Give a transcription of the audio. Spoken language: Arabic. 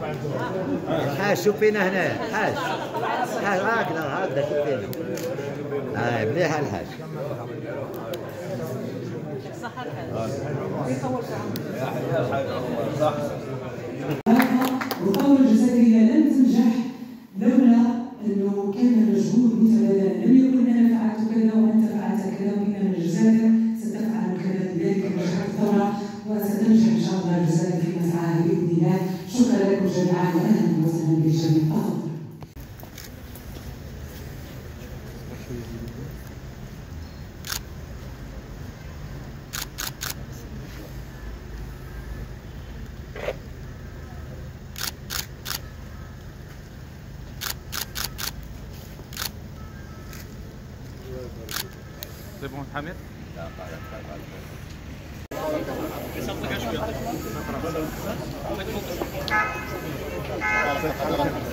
الحاج شوف فينا هنا الحاج. الحاج هكذا شوف فينا. مليحة الحاج. صح الحاج. والثورة الجزائرية لن تنجح لولا أنه كان مجهود متبادل، لم يكن أنا فعلت كذا وأنت فعلت كذا وإن الجزائر ستفعل كذا، لذلك نجحت الثورة وستنجح إن شاء الله الجزائر في مسعاها بإذن الله. شكرا لكم جميعا وأهلا وسهلا بالجميع. تفضل. C'est bon, Hamid? لا